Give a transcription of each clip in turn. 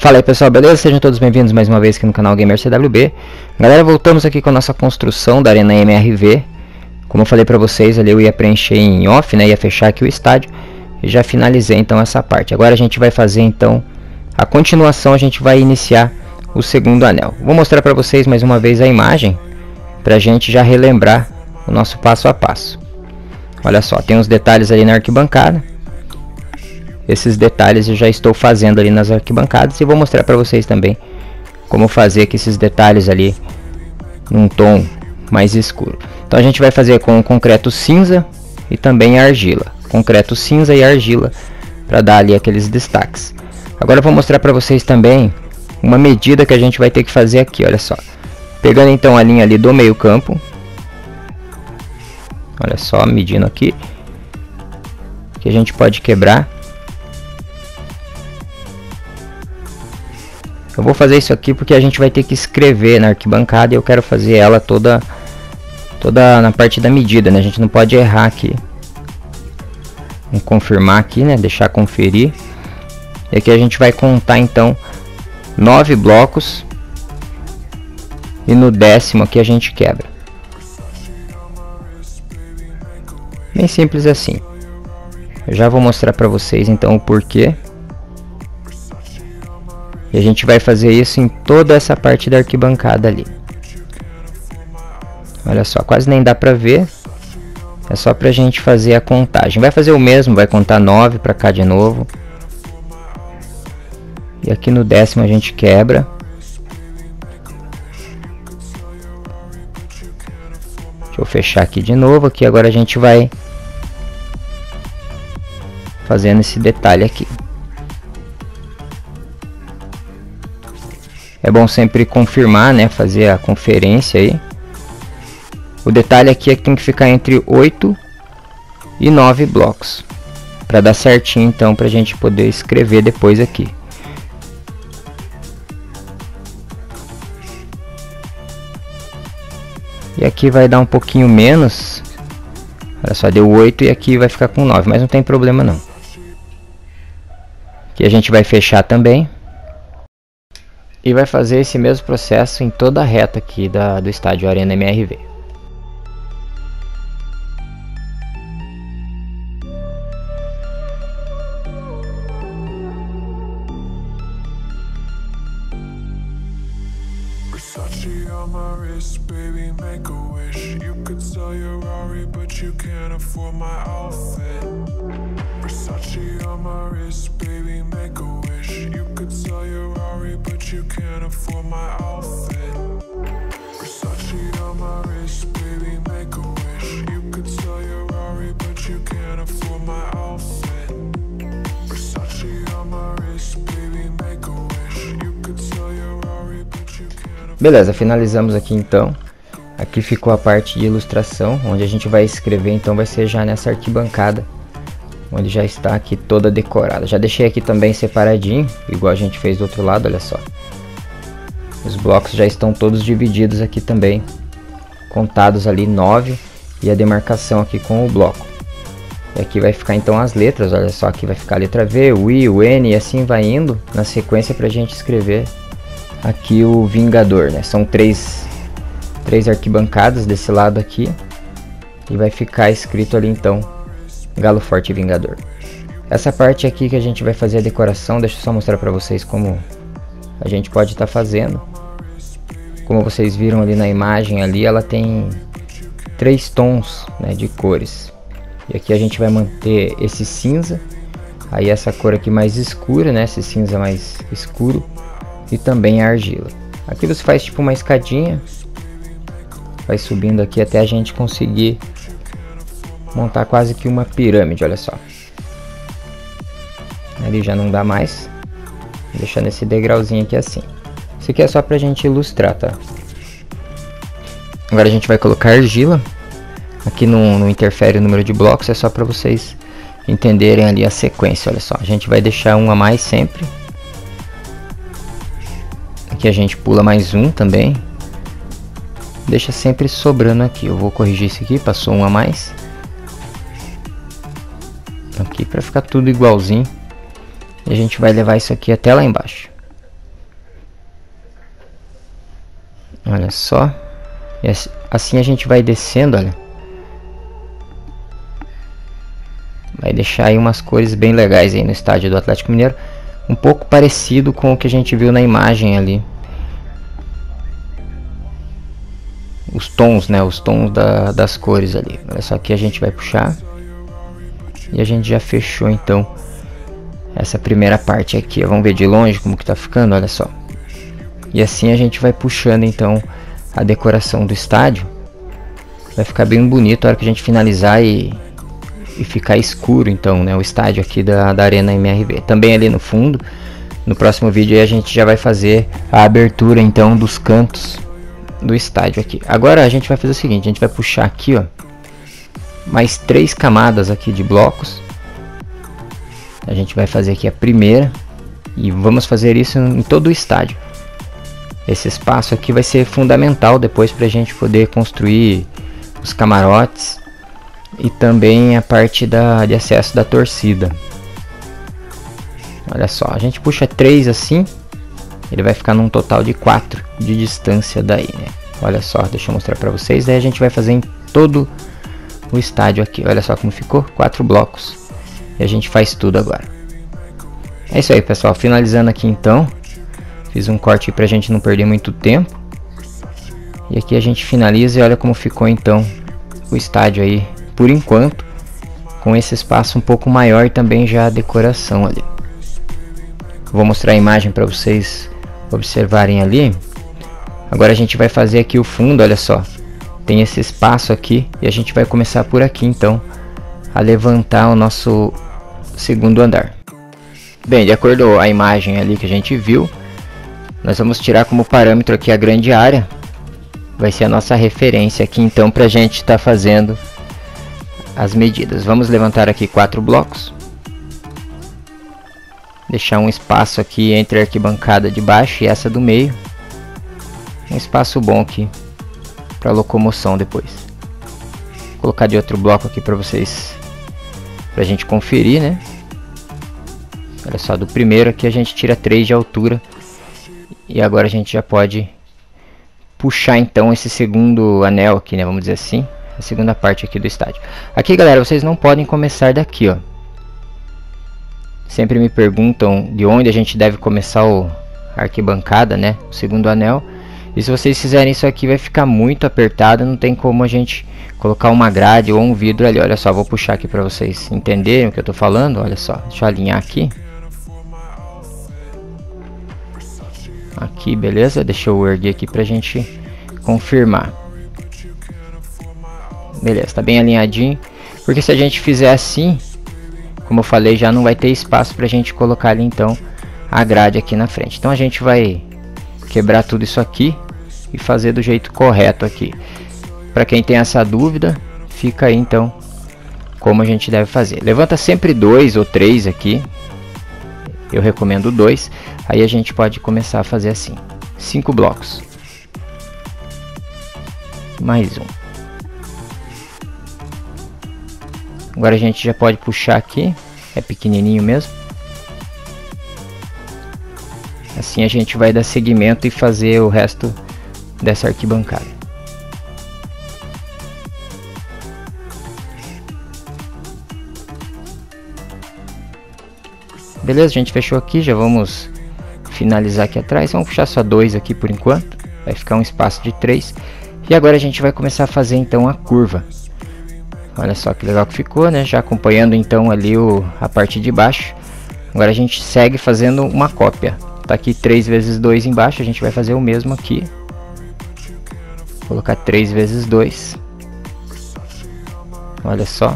Fala aí pessoal, beleza? Sejam todos bem-vindos mais uma vez aqui no canal Gamer CWB. Galera, voltamos aqui com a nossa construção da Arena MRV. Como eu falei pra vocês ali, eu ia preencher em off, né? Ia fechar aqui o estádio. E já finalizei então essa parte. Agora a gente vai fazer então a continuação, a gente vai iniciar o segundo anel. Vou mostrar pra vocês mais uma vez a imagem, pra gente já relembrar o nosso passo a passo. Olha só, tem uns detalhes ali na arquibancada. Esses detalhes eu já estou fazendo ali nas arquibancadas e vou mostrar para vocês também como fazer aqui esses detalhes ali num tom mais escuro. Então a gente vai fazer com concreto cinza e também argila. Concreto cinza e argila para dar ali aqueles destaques. Agora eu vou mostrar para vocês também uma medida que a gente vai ter que fazer aqui, olha só. Pegando então a linha ali do meio campo. Olha só, medindo aqui. Que a gente pode quebrar. Eu vou fazer isso aqui porque a gente vai ter que escrever na arquibancada e eu quero fazer ela toda na parte da medida, né? A gente não pode errar aqui. Vamos confirmar aqui, né? Deixar conferir. E aqui a gente vai contar então 9 blocos. E no 10º aqui a gente quebra. Bem simples assim. Eu já vou mostrar para vocês então o porquê. E a gente vai fazer isso em toda essa parte da arquibancada ali. Olha só, quase nem dá pra ver. É só pra gente fazer a contagem. Vai fazer o mesmo, vai contar 9 pra cá de novo. E aqui no 10º a gente quebra. Deixa eu fechar aqui de novo. Aqui agora a gente vai fazendo esse detalhe aqui. É bom sempre confirmar, né? Fazer a conferência aí. O detalhe aqui é que tem que ficar entre 8 e 9 blocos. Para dar certinho então, para a gente poder escrever depois aqui. E aqui vai dar um pouquinho menos. Olha só, deu 8 e aqui vai ficar com 9, mas não tem problema não. Aqui a gente vai fechar também. E vai fazer esse mesmo processo em toda a reta aqui do estádio Arena MRV. You can't afford my outfit. Versace on my wrist, baby, make a wish. You could sell your Rari, but you can't afford my outfit. Versace on my wrist, baby, make a wish. You could sell your Rari, but you can't afford. Beleza, finalizamos aqui então. Aqui ficou a parte de ilustração, onde a gente vai escrever, então vai ser já nessa arquibancada, onde já está aqui toda decorada. Já deixei aqui também separadinho, igual a gente fez do outro lado, olha só. Os blocos já estão todos divididos aqui também, contados ali 9 e a demarcação aqui com o bloco. E aqui vai ficar então as letras, olha só, aqui vai ficar a letra V, o I, o N e assim vai indo na sequência para a gente escrever aqui o Vingador, né? São três arquibancadas desse lado aqui e vai ficar escrito ali então Galo Forte Vingador. Essa parte aqui que a gente vai fazer a decoração, deixa eu só mostrar para vocês como a gente pode estar fazendo. Como vocês viram ali na imagem ali, ela tem 3 tons, né, de cores. E aqui a gente vai manter esse cinza, aí essa cor aqui mais escura, né, esse cinza mais escuro, e também a argila. Aqui você faz tipo uma escadinha, vai subindo aqui até a gente conseguir montar quase que uma pirâmide, olha só. Ali já não dá mais. Vou deixar nesse degrauzinho aqui assim. Isso aqui é só pra gente ilustrar, tá? Agora a gente vai colocar argila. Aqui não interfere o número de blocos, é só pra vocês entenderem ali a sequência, olha só. A gente vai deixar um a mais sempre. Aqui a gente pula mais um também. Deixa sempre sobrando aqui. Eu vou corrigir isso aqui, passou um a mais. Aqui para ficar tudo igualzinho. E a gente vai levar isso aqui até lá embaixo. Olha só. E assim a gente vai descendo, olha. Vai deixar aí umas cores bem legais aí no estádio do Atlético Mineiro. Um pouco parecido com o que a gente viu na imagem ali. Os tons, né? Os tons das cores ali. Olha só, aqui a gente vai puxar. E a gente já fechou então essa primeira parte aqui. Vamos ver de longe como que tá ficando, olha só. E assim a gente vai puxando então a decoração do estádio. Vai ficar bem bonito a hora que a gente finalizar e ficar escuro então, né, o estádio aqui da Arena MRV. Também ali no fundo, no próximo vídeo aí a gente já vai fazer a abertura então dos cantos do estádio aqui. Agora a gente vai fazer o seguinte, a gente vai puxar aqui, ó, mais 3 camadas aqui de blocos. A gente vai fazer aqui a primeira e vamos fazer isso em todo o estádio. Esse espaço aqui vai ser fundamental depois para a gente poder construir os camarotes e também a parte de acesso da torcida. Olha só, a gente puxa 3 assim, ele vai ficar num total de 4 de distância daí, né? Olha só, deixa eu mostrar para vocês. Daí a gente vai fazer em todo o estádio aqui. Olha só como ficou, 4 blocos. E a gente faz tudo agora. É isso aí, pessoal, finalizando aqui então. Fiz um corte pra gente não perder muito tempo. E aqui a gente finaliza e olha como ficou então o estádio aí, por enquanto, com esse espaço um pouco maior e também já a decoração ali. Vou mostrar a imagem para vocês observarem ali. Agora a gente vai fazer aqui o fundo, olha só. Tem esse espaço aqui e a gente vai começar por aqui então a levantar o nosso segundo andar. Bem, de acordo com a imagem ali que a gente viu, nós vamos tirar como parâmetro aqui a grande área. Vai ser a nossa referência aqui então para a gente estar fazendo as medidas. Vamos levantar aqui 4 blocos. Deixar um espaço aqui entre a arquibancada de baixo e essa do meio. Um espaço bom aqui para locomoção depois. Vou colocar de outro bloco aqui para vocês, para a gente conferir, né? Olha só, do primeiro aqui a gente tira 3 de altura. E agora a gente já pode puxar então esse segundo anel aqui, né? Vamos dizer assim, a segunda parte aqui do estádio. Aqui, galera, vocês não podem começar daqui, ó. Sempre me perguntam de onde a gente deve começar a arquibancada, né? O segundo anel. E se vocês fizerem isso aqui vai ficar muito apertado, não tem como a gente colocar uma grade ou um vidro ali. Olha só, vou puxar aqui para vocês entenderem o que eu tô falando. Olha só, deixa eu alinhar aqui. Aqui, beleza? Deixa eu erguer aqui pra gente confirmar. Beleza, tá bem alinhadinho. Porque se a gente fizer assim, como eu falei, já não vai ter espaço pra gente colocar ali então a grade aqui na frente. Então a gente vai quebrar tudo isso aqui e fazer do jeito correto aqui. Para quem tem essa dúvida, fica aí então como a gente deve fazer. Levanta sempre 2 ou 3 aqui. Eu recomendo 2. Aí a gente pode começar a fazer assim. 5 blocos. Mais um. Agora a gente já pode puxar aqui. É pequenininho mesmo. Assim a gente vai dar seguimento e fazer o resto dessa arquibancada. Beleza, a gente fechou aqui, já vamos finalizar aqui atrás. Vamos puxar só 2 aqui por enquanto. Vai ficar um espaço de 3. E agora a gente vai começar a fazer então a curva. Olha só que legal que ficou, né? Já acompanhando então ali a parte de baixo. Agora a gente segue fazendo uma cópia. Tá aqui 3 vezes 2 embaixo, a gente vai fazer o mesmo aqui. Vou colocar 3 vezes 2. Olha só.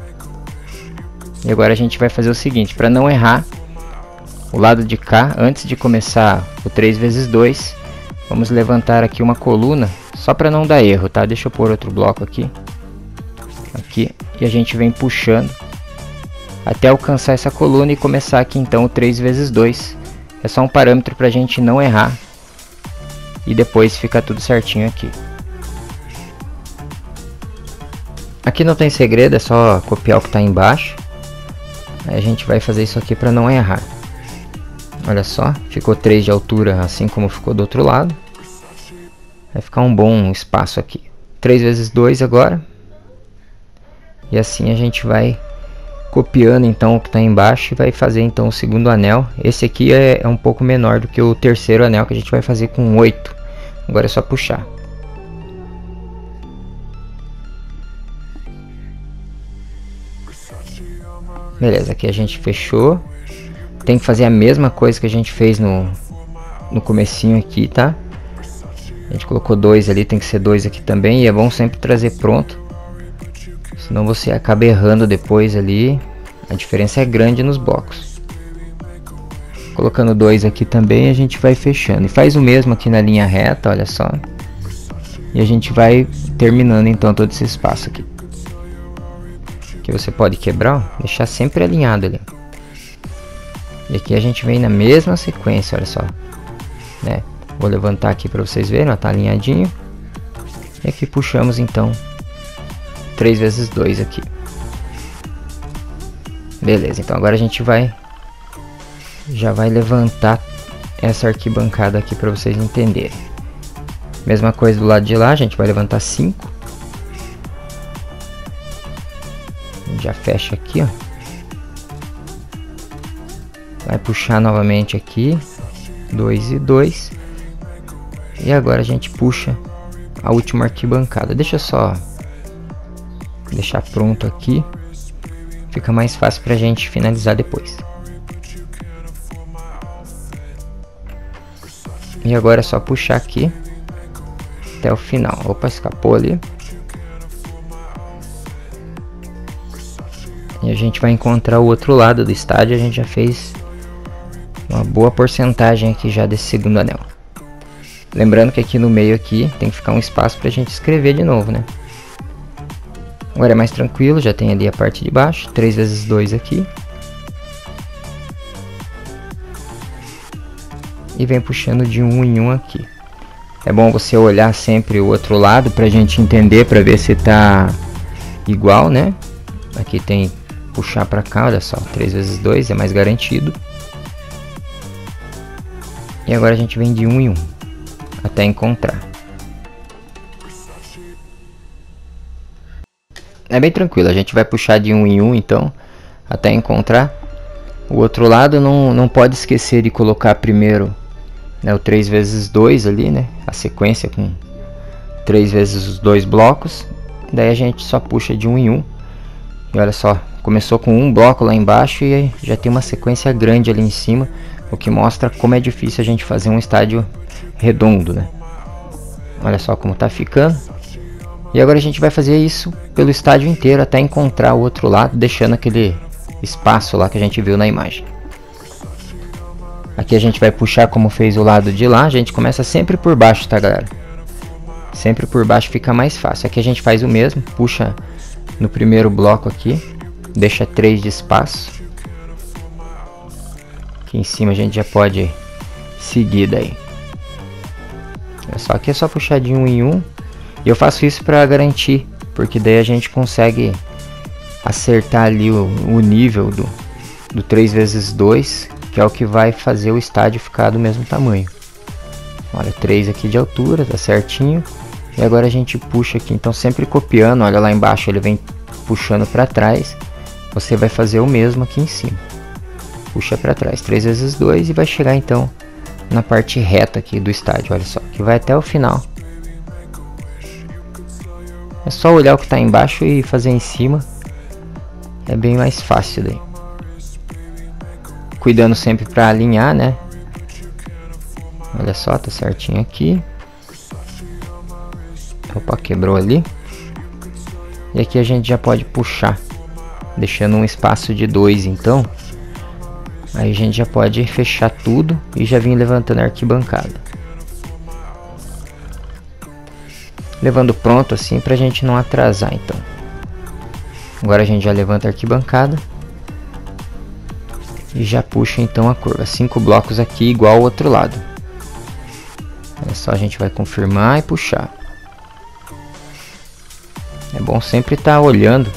E agora a gente vai fazer o seguinte, para não errar o lado de cá, antes de começar o 3 vezes 2, vamos levantar aqui uma coluna, só para não dar erro, tá? Deixa eu pôr outro bloco aqui. Aqui, e a gente vem puxando até alcançar essa coluna e começar aqui então o 3 vezes 2. É só um parâmetro para a gente não errar e depois fica tudo certinho aqui. Aqui não tem segredo, é só copiar o que está embaixo. Aí a gente vai fazer isso aqui para não errar. Olha só, ficou 3 de altura assim como ficou do outro lado. Vai ficar um bom espaço aqui. 3 vezes 2 agora. E assim a gente vai copiando então o que está embaixo e vai fazer então o segundo anel. Esse aqui é um pouco menor do que o terceiro anel, que a gente vai fazer com 8. Agora é só puxar. Beleza, aqui a gente fechou. Tem que fazer a mesma coisa que a gente fez no comecinho aqui, tá? A gente colocou 2 ali, tem que ser 2 aqui também. E é bom sempre trazer pronto, senão você acaba errando depois ali. A diferença é grande nos blocos. Colocando 2 aqui também, a gente vai fechando. E faz o mesmo aqui na linha reta, olha só. E a gente vai terminando então todo esse espaço aqui. Que você pode quebrar, ó, deixar sempre alinhado ali. E aqui a gente vem na mesma sequência, olha só, né? Vou levantar aqui para vocês verem, ó, tá alinhadinho. E aqui puxamos então 3 vezes 2 aqui. Beleza, então agora a gente já vai levantar essa arquibancada aqui para vocês entenderem. Mesma coisa do lado de lá, a gente vai levantar 5. Já fecha aqui, ó. Vai puxar novamente aqui 2 e 2. E agora a gente puxa a última arquibancada. Deixa eu só deixar pronto aqui, fica mais fácil pra gente finalizar depois. E agora é só puxar aqui até o final. Opa, escapou ali. E a gente vai encontrar o outro lado do estádio. A gente já fez uma boa porcentagem aqui já desse segundo anel. Lembrando que aqui no meio aqui tem que ficar um espaço pra gente escrever de novo, né? Agora é mais tranquilo, já tem ali a parte de baixo. 3 vezes 2 aqui. E vem puxando de 1 em 1 aqui. É bom você olhar sempre o outro lado pra gente entender, pra ver se tá igual, né? Aqui tem puxar pra cá, olha só. 3 vezes 2 é mais garantido. E agora a gente vem de 1 em 1 até encontrar. É bem tranquilo, a gente vai puxar de 1 em 1 então até encontrar. O outro lado não pode esquecer de colocar primeiro, né, o 3 vezes 2 ali, né, a sequência com 3 vezes os 2 blocos. Daí a gente só puxa de 1 em 1. E olha só, começou com um bloco lá embaixo e já tem uma sequência grande ali em cima, o que mostra como é difícil a gente fazer um estádio redondo, né? Olha só como tá ficando. E agora a gente vai fazer isso pelo estádio inteiro até encontrar o outro lado, deixando aquele espaço lá que a gente viu na imagem. Aqui a gente vai puxar como fez o lado de lá. A gente começa sempre por baixo, tá, galera? Sempre por baixo fica mais fácil. Aqui a gente faz o mesmo, puxa no primeiro bloco aqui, deixa 3 de espaço. Aqui em cima a gente já pode seguir daí. Aqui é só puxar de 1 em 1. E eu faço isso para garantir, porque daí a gente consegue acertar ali o nível do 3 vezes 2, que é o que vai fazer o estádio ficar do mesmo tamanho. Olha, 3 aqui de altura, tá certinho. E agora a gente puxa aqui, então sempre copiando, olha lá embaixo, ele vem puxando para trás. Você vai fazer o mesmo aqui em cima. Puxa para trás, 3 vezes 2 e vai chegar então na parte reta aqui do estádio, olha só, que vai até o final. É só olhar o que está embaixo e fazer em cima. É bem mais fácil daí. Cuidando sempre para alinhar, né? Olha só, tá certinho aqui. Opa, quebrou ali. E aqui a gente já pode puxar, deixando um espaço de 2 então. Aí a gente já pode fechar tudo e já vir levantando a arquibancada. Levando pronto assim pra gente não atrasar então. Agora a gente já levanta a arquibancada. E já puxa então a curva. 5 blocos aqui igual ao outro lado. É só a gente vai confirmar e puxar. É bom sempre estar olhando.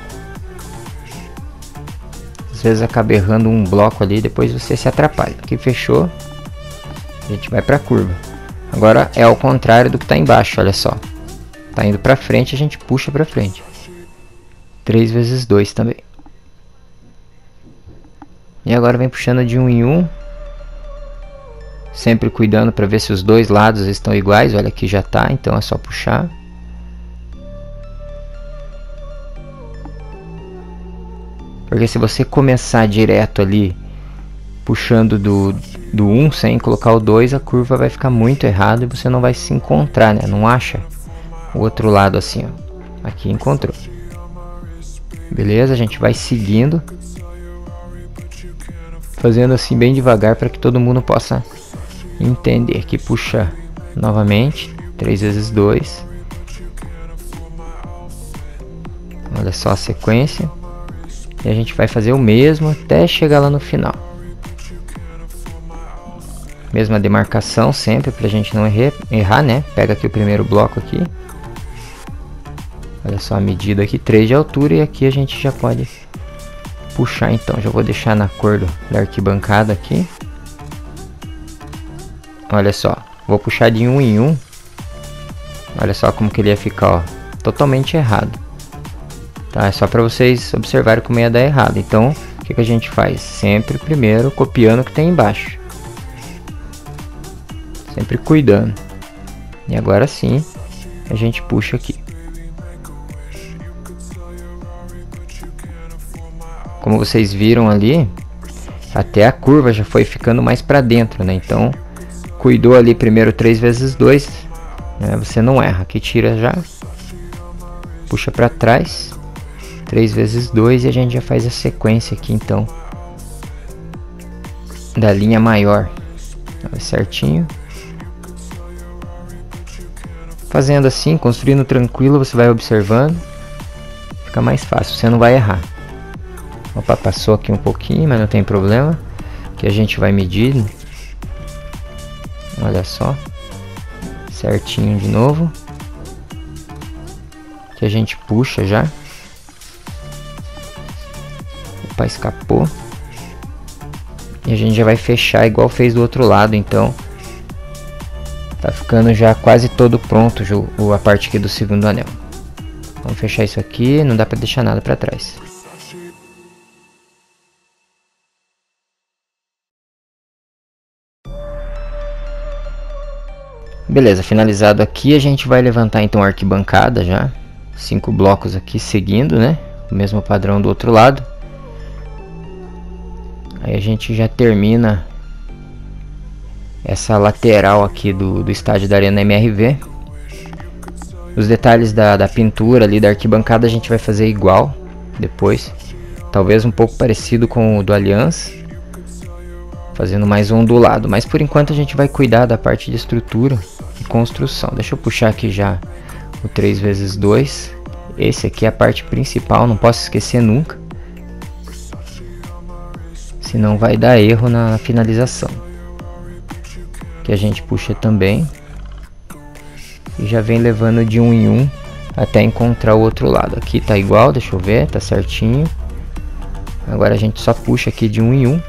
Às vezes acaba errando um bloco ali, depois você se atrapalha. Aqui fechou, a gente vai para a curva. Agora é ao contrário do que está embaixo, olha só. Tá indo para frente, a gente puxa para frente. 3 vezes 2 também. E agora vem puxando de 1 em 1. Sempre cuidando para ver se os dois lados estão iguais. Olha, aqui já tá, então é só puxar. Porque se você começar direto ali, puxando do 1 sem colocar o 2, a curva vai ficar muito errada e você não vai se encontrar, né? Não acha o outro lado assim, ó. Aqui encontrou. Beleza? A gente vai seguindo, fazendo assim bem devagar para que todo mundo possa entender. Aqui puxa novamente, 3 vezes 2. Olha só a sequência. E a gente vai fazer o mesmo até chegar lá no final. Mesma demarcação sempre pra gente não errar, né? Pega aqui o primeiro bloco aqui. Olha só a medida aqui, 3 de altura, e aqui a gente já pode puxar então. Já vou deixar na cor da arquibancada aqui. Olha só, vou puxar de 1 em 1. Olha só como que ele ia ficar, ó, totalmente errado. Tá, é só para vocês observarem como ia dar errado. Então, o que a gente faz? Sempre primeiro copiando o que tem embaixo. Sempre cuidando. E agora sim, a gente puxa aqui. Como vocês viram ali, até a curva já foi ficando mais para dentro, né? Então, cuidou ali primeiro 3 vezes 2, né? Você não erra. Aqui tira já. Puxa para trás. 3 vezes 2 e a gente já faz a sequência aqui então da linha maior. Certinho. Fazendo assim, construindo tranquilo, você vai observando. Fica mais fácil, você não vai errar. Opa, passou aqui um pouquinho, mas não tem problema. Que a gente vai medir. Olha só. Certinho de novo. Que a gente puxa já. Opa, escapou. E a gente já vai fechar igual fez do outro lado, então tá ficando já quase todo pronto a parte aqui do segundo anel. Vamos fechar isso aqui, não dá pra deixar nada pra trás. Beleza, finalizado aqui, a gente vai levantar então a arquibancada já. 5 blocos aqui seguindo, né? O mesmo padrão do outro lado. Aí a gente já termina essa lateral aqui do estádio da Arena MRV. Os detalhes da pintura ali da arquibancada a gente vai fazer igual depois. Talvez um pouco parecido com o do Allianz, fazendo mais ondulado. Mas por enquanto a gente vai cuidar da parte de estrutura e construção. Deixa eu puxar aqui já o 3 vezes 2. Esse aqui é a parte principal, não posso esquecer nunca. Senão vai dar erro na finalização. Que a gente puxa também. E já vem levando de 1 em 1 até encontrar o outro lado. Aqui tá igual, deixa eu ver, tá certinho. Agora a gente só puxa aqui de 1 em 1.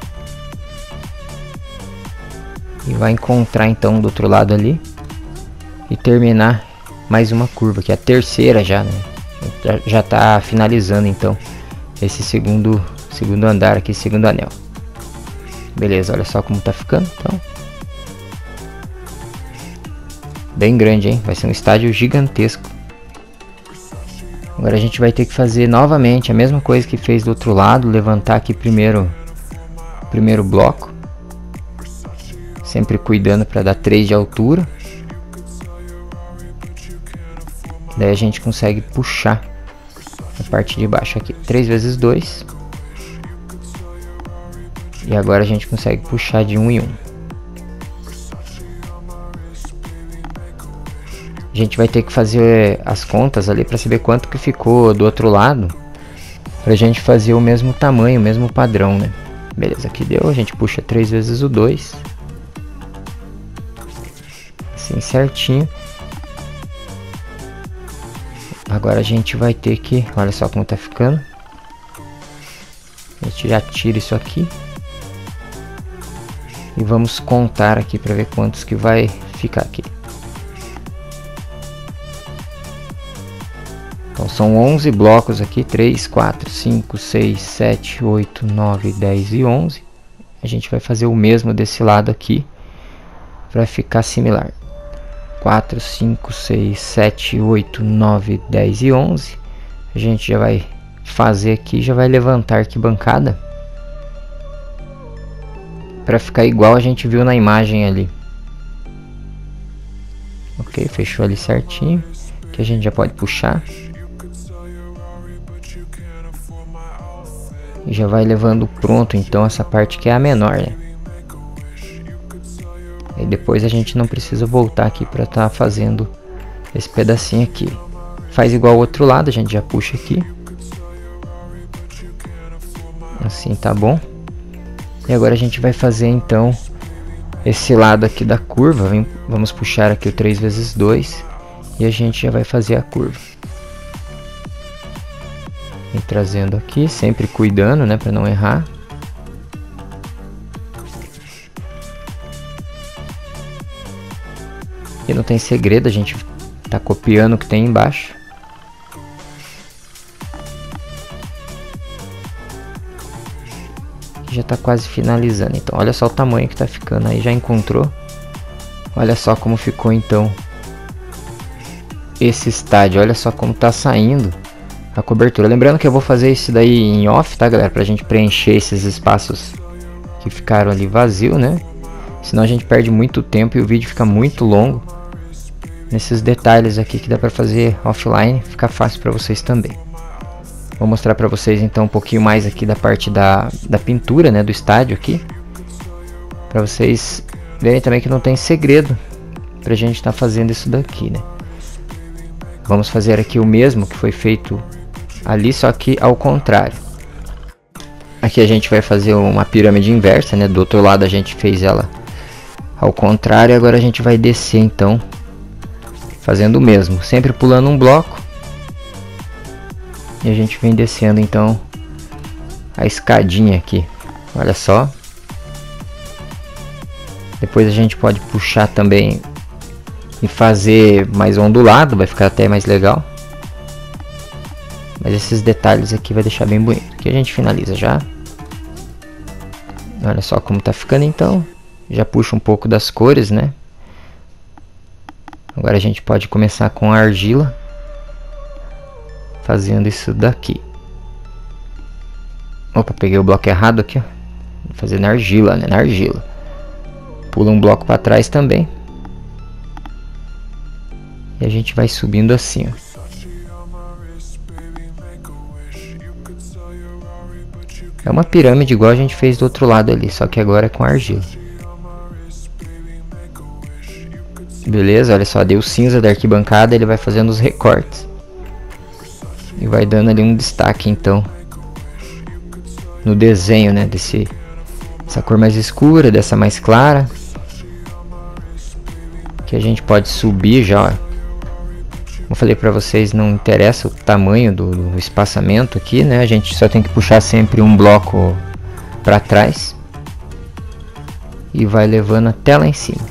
E vai encontrar então do outro lado ali. E terminar mais uma curva, que é a terceira já, né? Já tá finalizando então esse segundo andar aqui, segundo anel. Beleza, olha só como tá ficando, então. Bem grande, hein? Vai ser um estádio gigantesco. Agora a gente vai ter que fazer novamente a mesma coisa que fez do outro lado. Levantar aqui primeiro o primeiro bloco. Sempre cuidando para dar 3 de altura. Daí a gente consegue puxar a parte de baixo aqui. 3 vezes 2. E agora a gente consegue puxar de 1 em 1. A gente vai ter que fazer as contas ali para saber quanto que ficou do outro lado, pra gente fazer o mesmo tamanho, o mesmo padrão, né? Beleza, aqui deu, a gente puxa 3 vezes o 2. Assim certinho. Agora a gente vai ter que, olha só como tá ficando. A gente já tira isso aqui. E vamos contar aqui para ver quantos que vai ficar aqui. Então são 11 blocos aqui, 3, 4, 5, 6, 7, 8, 9, 10 e 11. A gente vai fazer o mesmo desse lado aqui, para ficar similar. 4, 5, 6, 7, 8, 9, 10 e 11. A gente já vai fazer aqui, já vai levantar a arquibancada, para ficar igual a gente viu na imagem ali. Ok, fechou ali certinho, que a gente já pode puxar. E já vai levando pronto então essa parte que é a menor, né? E depois a gente não precisa voltar aqui para estar fazendo esse pedacinho aqui. Faz igual ao outro lado, a gente já puxa aqui. Assim tá bom. E agora a gente vai fazer então esse lado aqui da curva. Vamos puxar aqui o 3 vezes 2 e a gente já vai fazer a curva. Vem trazendo aqui, sempre cuidando, né, para não errar. E não tem segredo, a gente tá copiando o que tem embaixo. Já tá quase finalizando. Então olha só o tamanho que tá ficando aí, já encontrou? Olha só como ficou então esse estádio, olha só como tá saindo a cobertura. Lembrando que eu vou fazer isso daí em off, tá, galera? Pra gente preencher esses espaços que ficaram ali vazio, né? Senão a gente perde muito tempo e o vídeo fica muito longo. Nesses detalhes aqui que dá pra fazer offline, fica fácil pra vocês também. Vou mostrar pra vocês então um pouquinho mais aqui da parte da pintura, né? Do estádio aqui. Pra vocês verem também que não tem segredo pra gente estar fazendo isso daqui, né? Vamos fazer aqui o mesmo que foi feito ali, só que ao contrário. Aqui a gente vai fazer uma pirâmide inversa, né? Do outro lado a gente fez ela ao contrário. Agora a gente vai descer então, fazendo o mesmo, sempre pulando um bloco. E a gente vem descendo então a escadinha aqui. Olha só. Depois a gente pode puxar também e fazer mais ondulado, vai ficar até mais legal. Mas esses detalhes aqui vai deixar bem bonito. Aqui a gente finaliza já. Olha só como tá ficando então. Já puxa um pouco das cores, né? Agora a gente pode começar com a argila, fazendo isso daqui. Opa, peguei o bloco errado aqui, ó. Vou fazer na argila, né? Na argila. Pula um bloco para trás também. E a gente vai subindo assim, ó. É uma pirâmide igual a gente fez do outro lado ali, só que agora é com argila. Beleza, olha só, deu cinza da arquibancada, ele vai fazendo os recortes. E vai dando ali um destaque então no desenho, né, dessa cor mais escura, dessa mais clara. Que a gente pode subir já, ó. Como eu falei pra vocês, não interessa o tamanho do espaçamento aqui, né? A gente só tem que puxar sempre um bloco para trás e vai levando até lá em cima.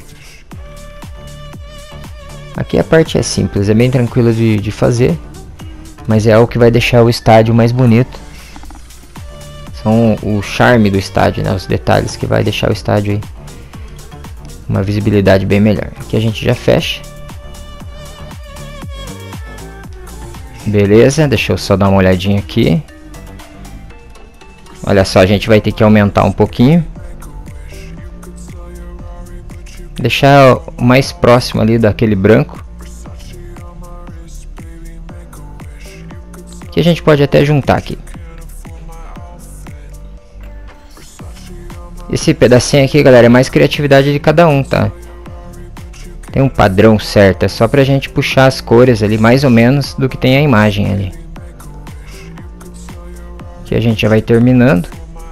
Aqui a parte é simples, é bem tranquila de fazer, mas é algo que vai deixar o estádio mais bonito. São o charme do estádio, né? Os detalhes que vai deixar o estádio aí uma visibilidade bem melhor. Aqui a gente já fecha. Beleza, deixa eu só dar uma olhadinha aqui. Olha só, a gente vai ter que aumentar um pouquinho. Deixar mais próximo ali daquele branco. Que a gente pode até juntar aqui. Esse pedacinho aqui, galera, é mais criatividade de cada um, tá? Tem um padrão certo, é só pra gente puxar as cores ali, mais ou menos, do que tem a imagem ali. Aqui a gente já vai terminando.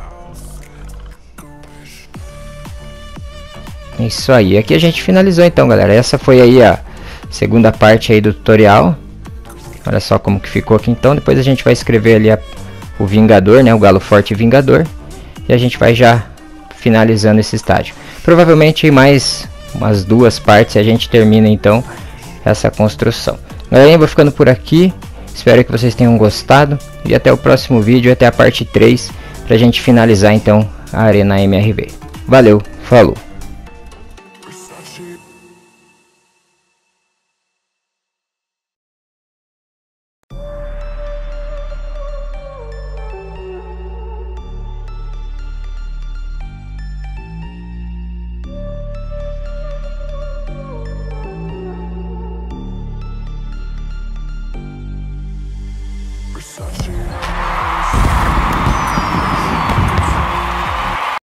Isso aí, aqui a gente finalizou então, galera. Essa foi aí a segunda parte aí do tutorial. Olha só como que ficou aqui então. Depois a gente vai escrever ali o Vingador, né? O Galo Forte Vingador. E a gente vai já finalizando esse estádio. Provavelmente mais umas 2 partes e a gente termina então essa construção. Galerinha, vou ficando por aqui. Espero que vocês tenham gostado e até o próximo vídeo, até a parte 3, pra gente finalizar então a Arena MRV. Valeu, falou!